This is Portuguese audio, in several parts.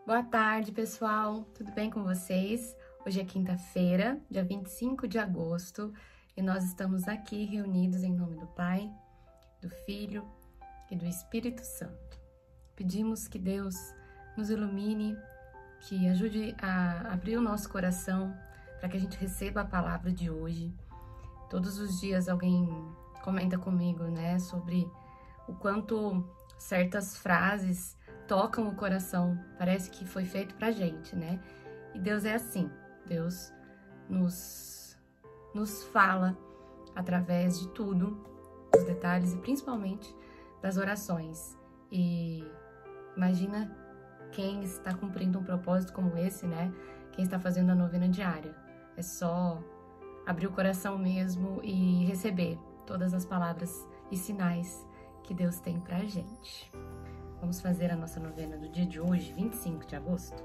Boa tarde, pessoal! Tudo bem com vocês? Hoje é quinta-feira, dia 25 de agosto, e nós estamos aqui reunidos em nome do Pai, do Filho e do Espírito Santo. Pedimos que Deus nos ilumine, que ajude a abrir o nosso coração para que a gente receba a palavra de hoje. Todos os dias alguém comenta comigo, sobre o quanto certas frases tocam o coração, parece que foi feito pra gente, E Deus é assim, Deus nos fala através de tudo, dos detalhes e principalmente das orações. E imagina quem está cumprindo um propósito como esse, Quem está fazendo a novena diária. É só abrir o coração mesmo e receber todas as palavras e sinais que Deus tem pra gente. Vamos fazer a nossa novena do dia de hoje, 25 de agosto.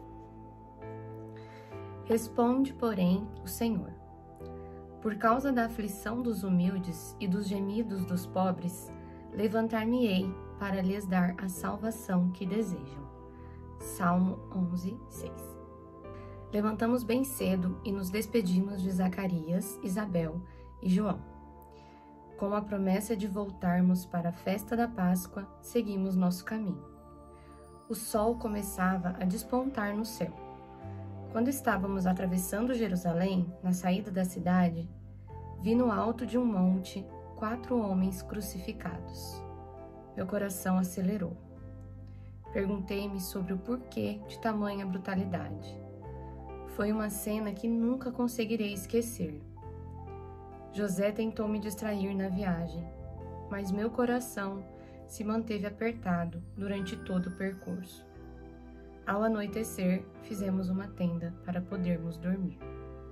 Responde, porém, o Senhor: por causa da aflição dos humildes e dos gemidos dos pobres, levantar-me-ei para lhes dar a salvação que desejam. Salmo 11, 6. Levantamos bem cedo e nos despedimos de Zacarias, Isabel e João. Com a promessa de voltarmos para a festa da Páscoa, seguimos nosso caminho. O sol começava a despontar no céu. Quando estávamos atravessando Jerusalém, na saída da cidade, vi no alto de um monte 4 homens crucificados. Meu coração acelerou. Perguntei-me sobre o porquê de tamanha brutalidade. Foi uma cena que nunca conseguirei esquecer. José tentou me distrair na viagem, mas meu coração se manteve apertado durante todo o percurso. Ao anoitecer, fizemos uma tenda para podermos dormir.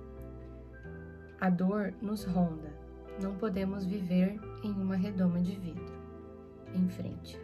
A dor nos ronda, não podemos viver em uma redoma de vidro. Enfrente.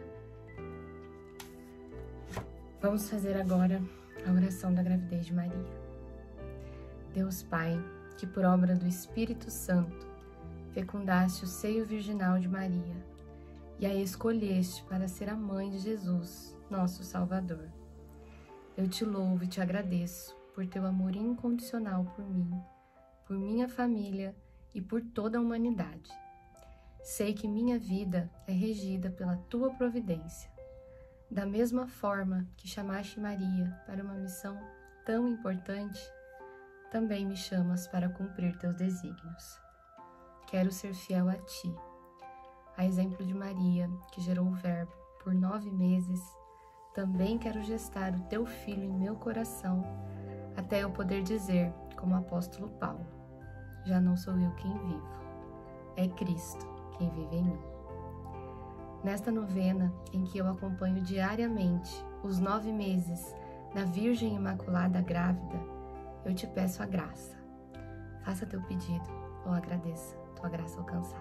Vamos fazer agora a oração da gravidez de Maria. Deus Pai, que por obra do Espírito Santo fecundaste o seio virginal de Maria e a escolheste para ser a mãe de Jesus, nosso Salvador. Eu te louvo e te agradeço por teu amor incondicional por mim, por minha família e por toda a humanidade. Sei que minha vida é regida pela tua providência. Da mesma forma que chamaste Maria para uma missão tão importante, também me chamas para cumprir teus desígnios. Quero ser fiel a ti. A exemplo de Maria, que gerou o Verbo por 9 meses, também quero gestar o teu filho em meu coração, até eu poder dizer, como o apóstolo Paulo: já não sou eu quem vivo, é Cristo quem vive em mim. Nesta novena, em que eu acompanho diariamente os 9 meses da Virgem Imaculada grávida, eu te peço a graça. Faça teu pedido ou agradeça tua graça alcançada.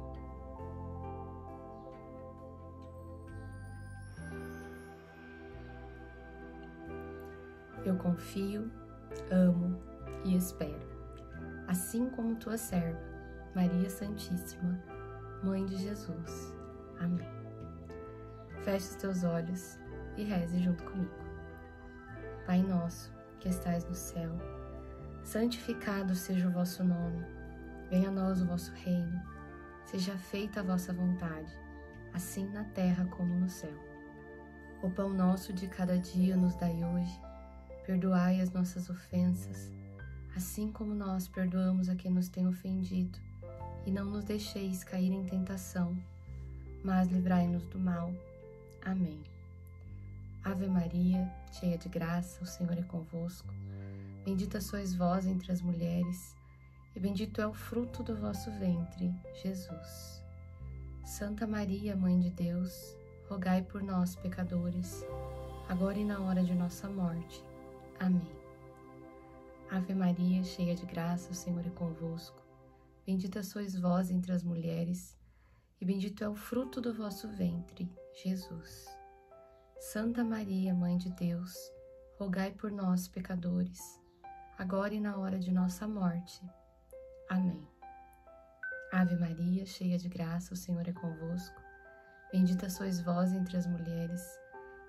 Eu confio, amo e espero, assim como tua serva, Maria Santíssima, Mãe de Jesus. Amém. Feche os teus olhos e reze junto comigo. Pai nosso, que estais no céu, santificado seja o vosso nome. Venha a nós o vosso reino. Seja feita a vossa vontade, assim na terra como no céu. O pão nosso de cada dia nos dai hoje. Perdoai as nossas ofensas, assim como nós perdoamos a quem nos tem ofendido. E não nos deixeis cair em tentação, mas livrai-nos do mal. Amém. Ave Maria, cheia de graça, o Senhor é convosco. Bendita sois vós entre as mulheres, e bendito é o fruto do vosso ventre, Jesus. Santa Maria, Mãe de Deus, rogai por nós, pecadores, agora e na hora de nossa morte. Amém. Ave Maria, cheia de graça, o Senhor é convosco. Bendita sois vós entre as mulheres, e bendito é o fruto do vosso ventre, Jesus. Santa Maria, Mãe de Deus, rogai por nós, pecadores, agora e na hora de nossa morte. Amém. Ave Maria, cheia de graça, o Senhor é convosco. Bendita sois vós entre as mulheres,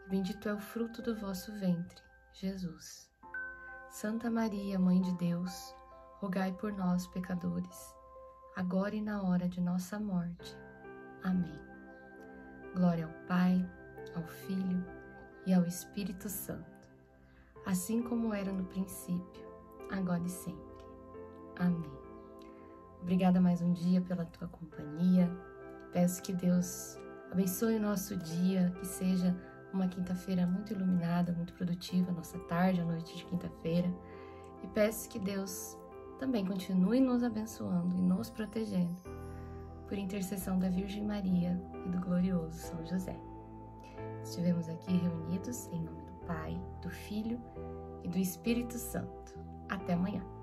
Bendito é o fruto do vosso ventre, Jesus. Santa Maria, Mãe de Deus, rogai por nós, pecadores, agora e na hora de nossa morte. Amém. Glória ao Pai, ao Filho e ao Espírito Santo, assim como era no princípio, agora e sempre. Amém. Obrigada mais um dia pela tua companhia. Peço que Deus abençoe o nosso dia, que seja uma quinta-feira muito iluminada, muito produtiva, nossa tarde, a noite de quinta-feira. E peço que Deus também continue nos abençoando e nos protegendo, por intercessão da Virgem Maria e do glorioso São José. Estivemos aqui reunidos em nome do Pai, do Filho e do Espírito Santo. Até amanhã.